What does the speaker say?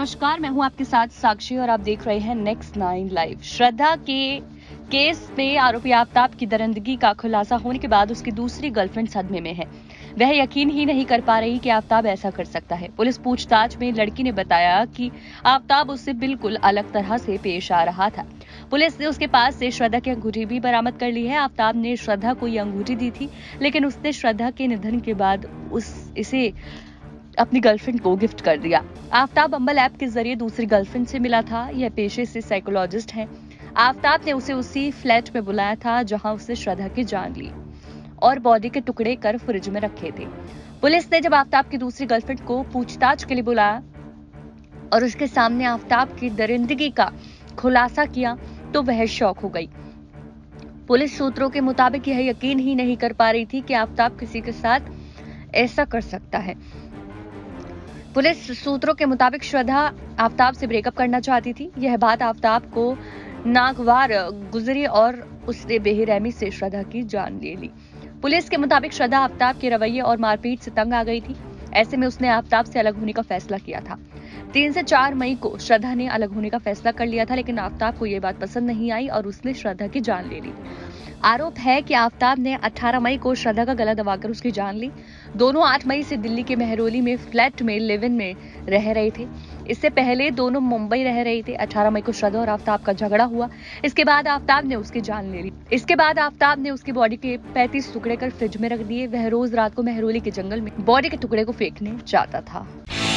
नमस्कार, मैं हूं आपके साथ साक्षी और आप देख रहे हैं नेक्स्ट 9 लाइव। श्रद्धा के केस में आरोपी आफ्ताब की दरिंदगी का खुलासा होने के बाद उसकी दूसरी गर्लफ्रेंड सदमे में है। वह यकीन ही नहीं कर पा रही कि आफ्ताब ऐसा कर सकता है। पुलिस पूछताछ में लड़की ने बताया कि आफ्ताब उससे बिल्कुल अलग तरह से पेश आ रहा था। पुलिस ने उसके पास से श्रद्धा की अंगूठी भी बरामद कर ली है। आफ्ताब ने श्रद्धा को ये अंगूठी दी थी, लेकिन उसने श्रद्धा के निधन के बाद इसे अपनी गर्लफ्रेंड को गिफ्ट कर दिया। आफ्ताब बम्बल ऐप के जरिए दूसरी गर्लफ्रेंड से मिला था। यह पेशे से साइकोलॉजिस्ट हैं। आफ्ताब ने उसे उसी फ्लैट में बुलाया था जहां उसने श्रद्धा की जान ली और बॉडी के टुकड़े कर फ्रिज में रखे थे। पुलिस ने जब आफ्ताब की दूसरी गर्लफ्रेंड को पूछताछ के लिए बुलाया और उसके सामने आफ्ताब की दरिंदगी का खुलासा किया तो वह शॉक हो गई। पुलिस सूत्रों के मुताबिक यह यकीन ही नहीं कर पा रही थी कि आफ्ताब किसी के साथ ऐसा कर सकता है। पुलिस सूत्रों के मुताबिक श्रद्धा आफ्ताब से ब्रेकअप करना चाहती थी। यह बात आफ्ताब को नागवार गुजरी और उसने बेरहमी से श्रद्धा की जान ले ली। पुलिस के मुताबिक श्रद्धा आफ्ताब के रवैये और मारपीट से तंग आ गई थी। ऐसे में उसने आफ्ताब से अलग होने का फैसला किया था। 3 से 4 मई को श्रद्धा ने अलग होने का फैसला कर लिया था, लेकिन आफ्ताब को यह बात पसंद नहीं आई और उसने श्रद्धा की जान ले ली। आरोप है कि आफ्ताब ने 18 मई को श्रद्धा का गला दबाकर उसकी जान ली। दोनों 8 मई से दिल्ली के मेहरौली में फ्लैट में लिव इन में रह रहे थे। इससे पहले दोनों मुंबई रह रहे थे। 18 मई को श्रद्धा और आफ्ताब का झगड़ा हुआ। इसके बाद आफ्ताब ने उसकी जान ले ली। इसके बाद आफ्ताब ने उसकी बॉडी के 35 टुकड़े कर फ्रिज में रख दिए। वह रोज रात को मेहरौली के जंगल में बॉडी के टुकड़े को फेंकने जाता था।